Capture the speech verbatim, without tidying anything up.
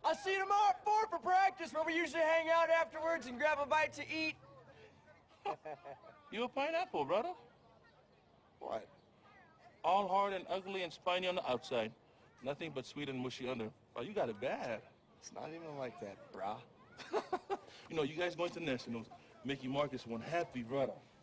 I'll see you tomorrow at four for practice, where we usually hang out afterwards and grab a bite to eat. You a pineapple, brother? What? All hard and ugly and spiny on the outside. Nothing but sweet and mushy under. Oh, you got it bad. It's not even like that, brah. You know, you guys going to nationals. Mickey Marcus one happy brother.